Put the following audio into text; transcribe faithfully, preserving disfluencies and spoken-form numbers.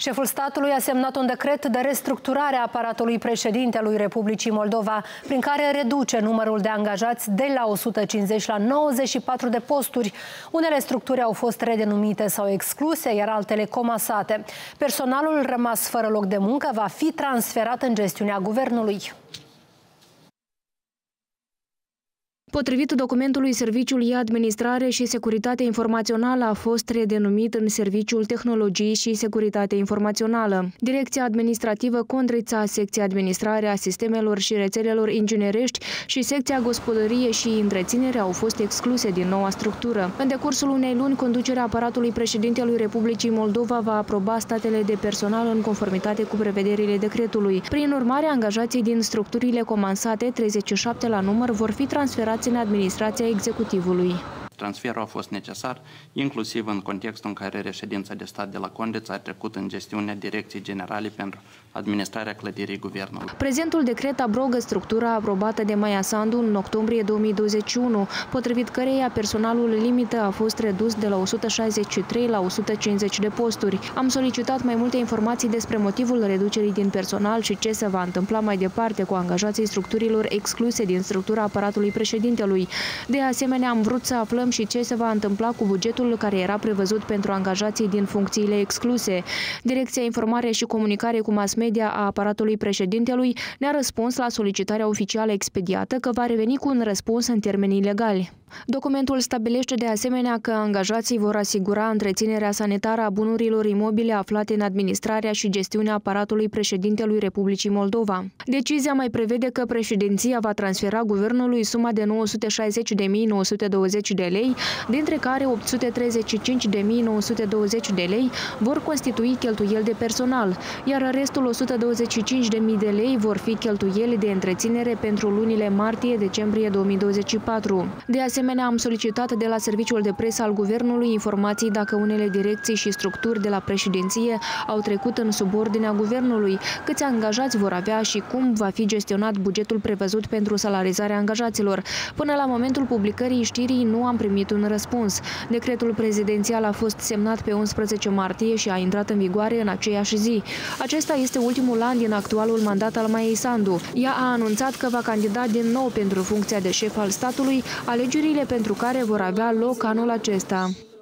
Șeful statului a semnat un decret de restructurare a aparatului președintelui Republicii Moldova, prin care reduce numărul de angajați de la o sută cincizeci la nouăzeci și patru de posturi. Unele structuri au fost redenumite sau excluse, iar altele comasate. Personalul rămas fără loc de muncă va fi transferat în gestiunea guvernului. Potrivit documentului, Serviciul E-Administrare și Securitate Informațională a fost redenumit în Serviciul Tehnologii și Securitate Informațională. Direcția Administrativă Condrița, Secția Administrare a Sistemelor și Rețelelor Inginerești și Secția Gospodărie și Întreținere au fost excluse din noua structură. În decursul unei luni, conducerea aparatului președintelui Republicii Moldova va aproba statele de personal în conformitate cu prevederile decretului. Prin urmare, angajații din structurile comansate, treizeci și șapte la număr, vor fi transferați în administrația executivului. Transferul a fost necesar, inclusiv în contextul în care reședința de stat de la Condeța a trecut în gestiunea Direcției Generale pentru administrarea clădirii guvernului. Prezentul decret abrogă structura aprobată de Maia Sandu în octombrie două mii douăzeci și unu, potrivit căreia personalul limită a fost redus de la o sută șaizeci și trei la o sută cincizeci de posturi. Am solicitat mai multe informații despre motivul reducerii din personal și ce se va întâmpla mai departe cu angajații structurilor excluse din structura aparatului președintelui. De asemenea, am vrut să aflăm și ce se va întâmpla cu bugetul care era prevăzut pentru angajații din funcțiile excluse. Direcția Informare și Comunicare cu Mass Media a aparatului președintelui ne-a răspuns la solicitarea oficială expediată că va reveni cu un răspuns în termenii legali. Documentul stabilește de asemenea că angajații vor asigura întreținerea sanitară a bunurilor imobile aflate în administrarea și gestiunea aparatului președintelui Republicii Moldova. Decizia mai prevede că președinția va transfera guvernului suma de nouă sute șaizeci de mii nouă sute douăzeci de lei, dintre care opt sute treizeci și cinci de mii nouă sute douăzeci de lei vor constitui cheltuieli de personal, iar restul o sută douăzeci și cinci de mii de lei vor fi cheltuieli de întreținere pentru lunile martie-decembrie două mii douăzeci și patru. De asemenea, am solicitat de la Serviciul de Presă al Guvernului informații dacă unele direcții și structuri de la președinție au trecut în subordinea Guvernului, câți angajați vor avea și cum va fi gestionat bugetul prevăzut pentru salarizarea angajaților. Până la momentul publicării știrii nu am primit un răspuns. Decretul prezidențial a fost semnat pe unsprezece martie și a intrat în vigoare în aceeași zi. Acesta este ultimul an din actualul mandat al Maiei Sandu. Ea a anunțat că va candida din nou pentru funcția de șef al statului, alegerile pentru care vor avea loc anul acesta.